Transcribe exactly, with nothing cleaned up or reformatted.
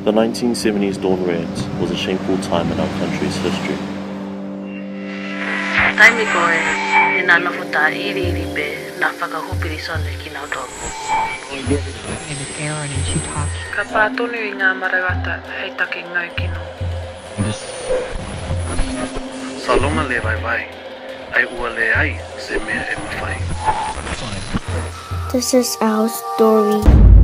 The nineteen seventies Dawn Riots was a shameful time in our country's history. Taimi koe, e nā nafuta iri iri be nā whakahupiri sone ki nā tōku. My name is Aaron and she talks. Ka pātonu I ngā maragata hei take ngau kino. Salonga le vai vai, ai ua le ai se mea e mawhai. This is our story.